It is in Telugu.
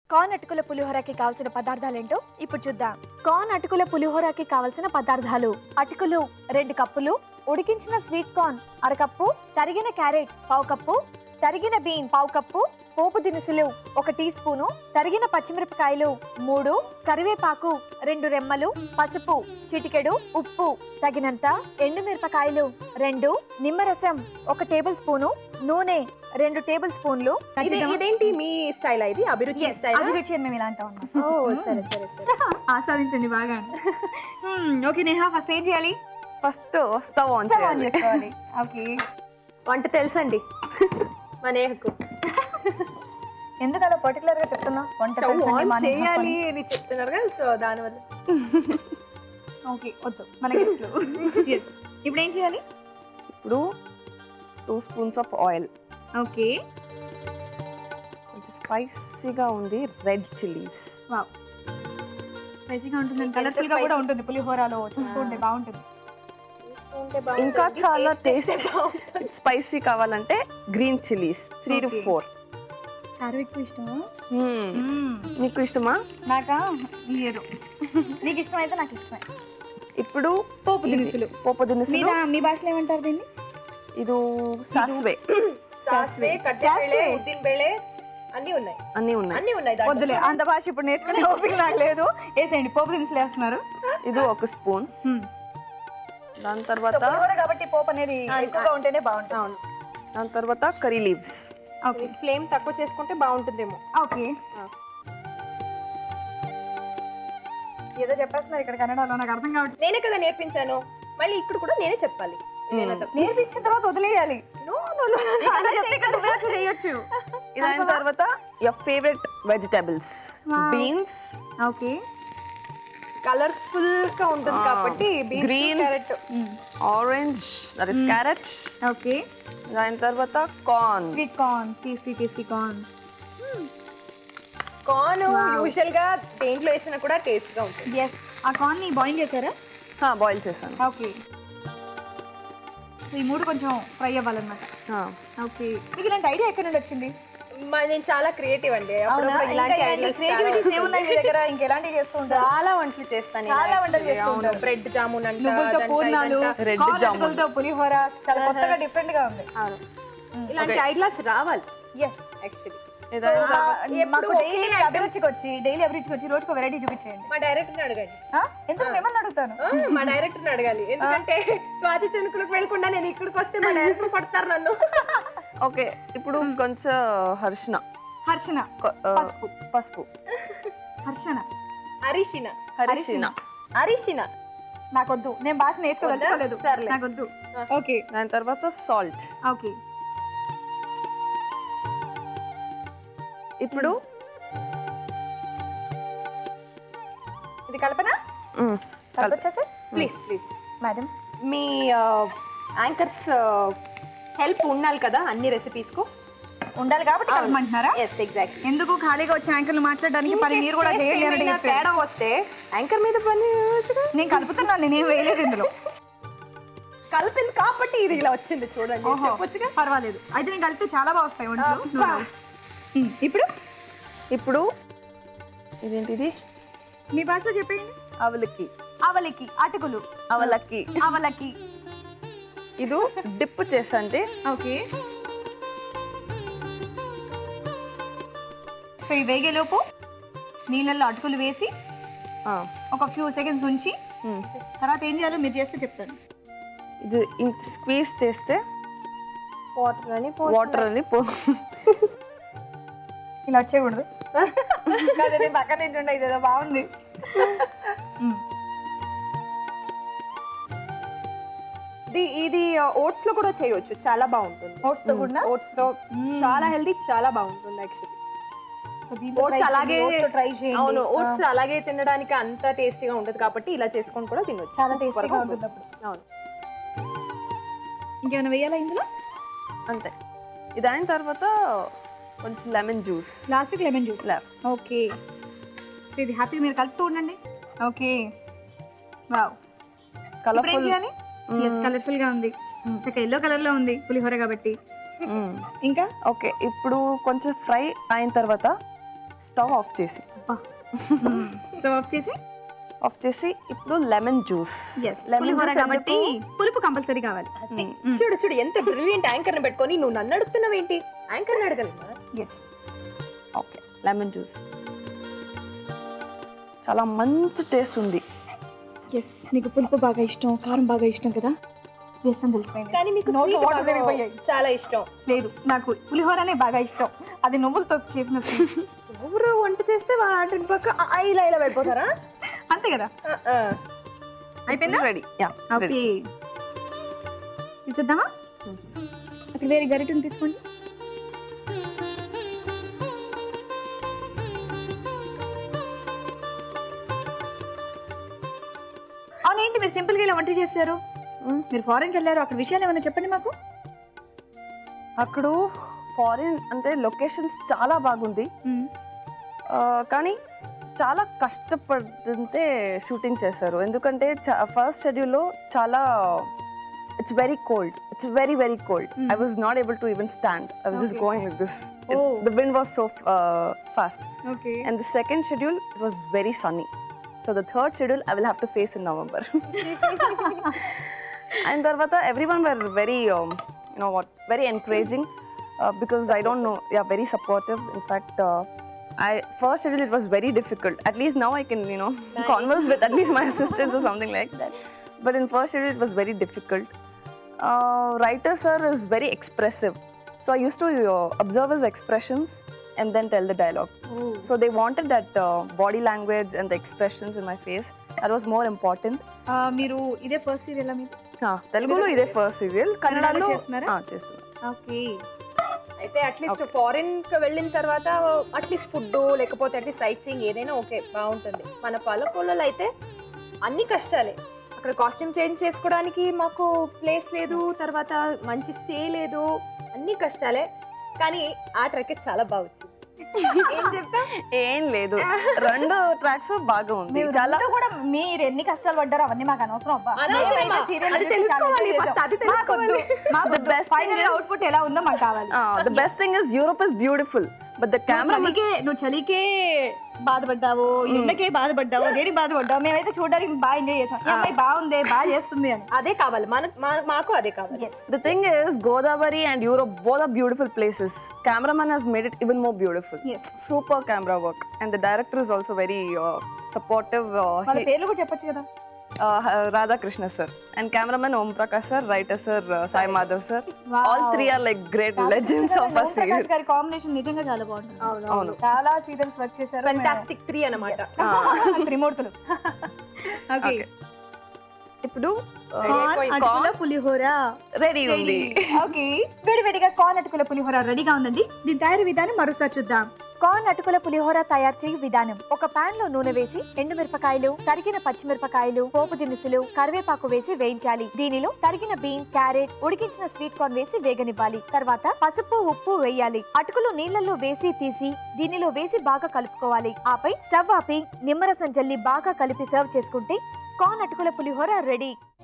కార్న్ అటుకుల పులిహోరకి కావాల్సిన పదార్థాలు ఏంటో ఇప్పుడు చూద్దాం. కార్న్ అటుకుల పులిహోరకి కావాల్సిన పదార్థాలు: అటుకులు 2 కప్పులు, ఉడికించిన స్వీట్ కార్న్ 1/2 కప్పు, తరిగిన క్యారెట్ 1/2 కప్పు, తరిగిన బీన్ 1/2 కప్పు, పోపు దినుసులు 1 టీ స్పూను, తరిగిన పచ్చిమిరపకాయలు 3, కరివేపాకు 2 రెమ్మలు, పసుపు చిటికెడు, ఉప్పు తగినంత, ఎండుమిరపకాయలు 2, నిమ్మరసం 1 టేబుల్ స్పూను, నూనె 2 టేబుల్ స్పూన్లు. ఇదేంటి మీ స్టైల్? ఇది అభిరుచి స్టైల్. అభిరుచి అని మేము ఇలా అంటాం. సరే సరే సరే, ఆస్వాదించండి బాగా. ఓకే నేహా, ఫస్ట్ ఏం చేయాలి? ఫస్ట్ స్టవ్ ఆన్ చేసుకోవాలి. ఓకే, వంట తెలుసండి మా నేహకు. ఎందుకు అలా పర్టికులర్ గా చెప్తున్నా? వంట చేయాలి అని చెప్తున్నారు కదా, సో దానివల్ల. ఓకే, వద్దు మన గెస్ట్లు. ఇప్పుడు ఏం చేయాలి? ఇప్పుడు 2 స్పూన్స్ ఆఫ్ ఆయిల్. ఓకే, కొంచెం స్పైసీగా ఉంది రెడ్ చిల్లీస్. వావ్, స్పైసీగా ఉంటుంది, కలర్ఫుల్ గా కూడా ఉంటుంది. పులిహోరలో చూసుకుంటే బాగుంటుంది. ఇంకా చాలా టేస్ట్ స్పైసీ కావాలంటే గ్రీన్ చిల్లీస్ 3 to 4. కారం ఎక్కువ ఇష్టమా? మీకు ఇష్టమా? నాకా లేదు. నీకు ఇష్టమైతే నాకు ఇష్టమే. ఇప్పుడు పోపు దినుసులు. మీ భాషలో ఏమంటారు దీన్ని? ఇది సాస్వే. సాస్వే, కట్టెబేళే, ఉద్దినబేళే అన్నీ ఉన్నాయి. వద్దులే, అంత భాష ఇప్పుడు నేర్చుకునే ఓపిక నాకు లేదు. వేసేయండి, పోపు దినుసులు వేస్తున్నారు. ఇది 1 స్పూన్. దాని తర్వాత కాబట్టి పోపు అనేది ఎక్కువగా ఉంటేనే బాగుంటుంది. దాని తర్వాత కర్రీ లీవ్స్. ఓకే, ఫ్లేమ్ తక్కువ చేసుకుంటే బాగుంటుందేమో. ఓకే, ఏదో చెప్పేస్తున్నారు ఇక్కడ కన్నడలో, నాకు అర్థం కావట్లేదు. నేనే కదా నేర్పించాను, మళ్ళీ ఇప్పుడు కూడా నేనే చెప్పాలి. నేర్పించిన తర్వాత వదిలేయాలి. చేయొచ్చు. దాని తర్వాత your favourite vegetables, beans. Okay, colourful గా ఉంటుంది కాబట్టి green, carrot, orange, that is carrot. Okay, దాని తర్వాత corn, sweet corn, tasty corn. Corn usual గా దేంట్లో వేసినా కూడా టేస్ట్ గా ఉంటుంది. yes, ఆ కార్న్ ని బాయిల్ చేశారా? బాయిల్ చేశాను. ఓకే, ఈ 3 కొంచెం ఫ్రై అవ్వాలన్నమాట. ఓకే, మీకు ఇలాంటి ఐడియా ఎక్కడ నుండి వచ్చింది? నేను చాలా క్రియేటివ్ అండి. ఇంకెలాంటివి చేస్తుంటారు? చాలా వంటలు చేస్తాను. బ్రెడ్ జామున్ అంటే, పులిహోర చాలా కొత్తగా డిఫరెంట్ గా ఉంది. ఇలాంటి ఐడియాస్ రావాలి. యాక్చువల్లీ అభిరుచికి వచ్చి రోజుకు వెరైటీ చూపించేయండి. మా డైరెక్టర్ అడగండి. ఎందుకు మిమ్మల్ని అడుగుతాను? మా డైరెక్టర్ అడగాలి, ఎందుకంటే స్వాతి చెనుకులకు వెళ్ళకుండా నేను ఇక్కడికి వస్తే మా డైరెక్టర్ కొడతారు నన్ను. ఓకే, ఇప్పుడు కొంచెం హర్షణ పసుపు అరిషిన నాకొద్దు, నేను భాష నేర్చుకోలేదు. నాకొద్దు. ఓకే, దాని తర్వాత సాల్ట్. ఓకే, ఇప్పుడు ఇది కల్పన వచ్చేసి ప్లీజ్ మేడం, మీ యాంకర్స్ హెల్ప్ ఉండాలి కదా అన్ని రెసిపీస్ కు. ఉండాలి కాబట్టి కలపమంటున్నారా? ఎగ్జాక్ట్లీ. ఎందుకు ఖాళీగా వచ్చి యాంకర్లు మాట్లాడడానికి పని మీరు కూడా చేయాలి. తేడా వస్తే యాంకర్ మీద పని. నేను కలుపుతున్నాను, నేనేం వేయలేదు ఇందులో. కలిపింది కాబట్టి ఇది ఇలా వచ్చింది చూడండి. పర్వాలేదు, అయితే నేను కలిపితే చాలా బాగా వస్తాయి వంటలు. ఇప్పుడు ఇదేంటిది మీ భాషలో చెప్పండి. అవలకి అటుకులు, అవలకి ఇది డిప్ చేసండి. ఓకే, సో ఈ వేగేలోపు నీళ్ళల్లో అటుకులు వేసి ఒక ఫ్యూ సెకండ్స్ ఉంచి తర్వాత ఏం చేయాలో మీరు చేస్తే చెప్తాను. ఇది స్క్వీజ్ చేస్తే వాటర్ అని ఇలా వచ్చేయకూడదు. పక్కన తింటుండే ఇదేదో బాగుంది. ఇది ఓట్స్ లో కూడా చేయొచ్చు, చాలా బాగుంటుంది. ఓట్స్ తో చాలా హెల్దీ, చాలా బాగుంటుంది యాక్చువల్లీ. ఓట్స్ అలాగే ట్రై చేయండి. అవును, ఓట్స్ అలాగే తినడానికి అంత టేస్టీగా ఉంటుంది కాబట్టి ఇలా చేసుకొని కూడా తినొచ్చు, చాలా టేస్టీగా ఉంటుంది అప్పుడు. అవును, ఇంకేమైనా వేయాలా ఇందులో? అంతే. ఇది అయిన తర్వాత కొంచెం లెమన్ జ్యూస్, లాస్ట్కి లెమన్ జ్యూస్. ఓకే, సో ఇది హ్యాపీ మీరు కలుపుతూ ఉండండి. ఓకే, వావ్, కలర్ఫుల్ గా ఉంది. ఎల్లో కలర్ లో ఉంది పులిహోర కాబట్టి. ఇంకా ఓకే, ఇప్పుడు కొంచెం ఫ్రై అయిన తర్వాత స్టవ్ ఆఫ్ చేసి ఇప్పుడు లెమన్ జ్యూస్. పులిహోర కాబట్టి పులుపు కంపల్సరీ కావాలి. చూడు చూడు ఎంత బ్రిలియంట్ యాంకర్ని పెట్టుకొని నువ్వు నన్ను అడుగుతున్నావు ఏంటి? యాంకర్ని అడగలమా? ఓకే, లెమన్ జ్యూస్ చాలా మంచి టేస్ట్ ఉంది. నీకు పులుపు బాగా ఇష్టం, కారం బాగా ఇష్టం కదా, వేస్తాను తెలిసిపోయింది. కానీ మీకు చాలా ఇష్టం లేదు, నాకు పులిహోరనే బాగా ఇష్టం. అది నువ్వులతో చేసిన ఎవరు వంట చేస్తే వాటిని పక్క ఇలా ఇలా వెళ్ళిపోతారా? అంతే కదా. అయిపోయిందా? రెడీ. ఓకే, తీసేద్దామా? అసలు వేరే గరిటెని తీసుకోండి. అవునేంటి మీరు సింపుల్గా ఇలా వంట చేశారు? మీరు ఫారెన్కి వెళ్ళారు, అక్కడ విషయాలు ఏమైనా చెప్పండి మాకు. అక్కడ ఫారిన్ అంటే లొకేషన్స్ చాలా బాగుంది, కానీ చాలా కష్టపడితే షూటింగ్ చేశారు. ఎందుకంటే ఫస్ట్ షెడ్యూల్లో చాలా it's very cold, it's very very cold. I was not able to even stand. I was just going like this. The wind was so fast. And the second schedule, it was very sunny. So the third schedule I will have to face in November. And tarvata everyone were very very encouraging, because I don't know, very supportive. In fact, first schedule it was very difficult. At least now I can converse with at least my assistants or something like that. But in first schedule it was very difficult. Writer sir is very expressive, so I used to observe his expressions and then tell the dialogue. So they wanted that body language and the expressions in my face. That was more important. మీరు ఇదే ఫస్ట్ సీరియల్ మీరు? తెలుగులో ఇదే ఫస్ట్ సీరియల్. కన్నడలో చేస్తున్నారా? చేస్తున్నా. ఓకే. అయితే అట్లీస్ట్ ఫారిన్ కి వెళ్ళిన తర్వాత అట్లీస్ట్ ఫుడ్ లేకపోతే అట్లీస్ట్ సైట్ సీయింగ్ ఏదైనా ఓకే బాగుంటుంది. మన పాలకొల్లలో అయితే అన్ని కష్టాలే. అక్కడ కాస్ట్యూమ్ చేంజ్ చేసుకోవడానికి మాకు ప్లేస్ లేదు, తర్వాత మంచి స్టే లేదు, అన్ని కష్టాలే. కానీ ఆ ట్రెక్ చాలా బాగుంది. ఏం చెప్తా? ఏం లేదు, రెండు ట్రాక్స్ బాగా ఉంది. చాలా కూడా మీరు ఎన్ని కష్టాలు పడ్డారో అవన్నీ మాకు అనవసరం. అవుట్పుట్ ఎలా ఉందో మాకు కావాలి. The best thing is Europe is beautiful, but the camera నువ్వు చలికే బాధపడ్డావు, ఎండకే బాధపడ్డావు, దేనికి బాధపడ్డావు? మేమైతే చూడడానికి బాగా ఎంజాయ్ చేసాం. అమ్మాయి బాగుంది, బాగా చేస్తుంది అని. అదే కావాలి మాకు, అదే కావాలి. The thing is, Godavari and Europe both are beautiful places. Cameraman has made it even more beautiful. Super camera work, and the director is also very supportive. వాళ్ళ పేర్లు కూడా చెప్పొచ్చు కదా. Radha Krishna sir, and cameraman Om Prakash sir, writer sir Sai Madhav sir. All three are like great legends of our serial. గారి కాంబినేషన్ నిజంగా చాలా బాగుంటుంది. అవును, చాలా సీరియల్స్ వర్క్ చేశారు. ఫెంటాస్టిక్ 3 అన్నమాట. త్రిమూర్తులు. ఓకే, ఇప్పుడు అటుకుల పులిహోర రెడీ ఉంది. ఓకే, వేడివేడిగా కార్న్ అటుకుల పులిహోర రెడీగా ఉందండి. దీని తయారీ విధానం మరోసారి చూద్దాం. కార్న్ అటుకుల పులిహోర తయారు చేయు విధానం: ఒక పాన్ లో నూనె వేసి ఎండుమిరపకాయలు, తరిగిన పచ్చిమిరపకాయలు, పోపు దినుసులు, కరివేపాకు వేసి వేయించాలి. దీనిలో తరిగిన బీన్స్, క్యారెట్, ఉడికించిన స్వీట్ కార్న్ వేసి వేగనివ్వాలి. తర్వాత పసుపు, ఉప్పు వేయాలి. అటుకులు నీళ్లలో వేసి తీసి దీనిలో వేసి బాగా కలుపుకోవాలి. ఆపై స్టవ్ ఆపి నిమ్మరసం జల్లి బాగా కలిపి సర్వ్ చేసుకుంటే కార్న్ అటుకుల పులిహోర రెడీ.